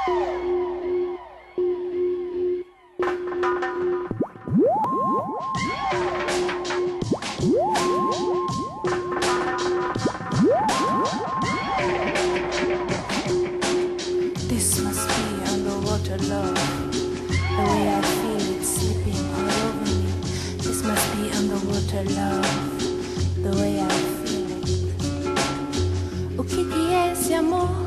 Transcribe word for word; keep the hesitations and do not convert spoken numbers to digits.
This must be underwater love. The way I feel it sleeping all over me. This must be underwater love. The way I feel it. O que que é esse amor?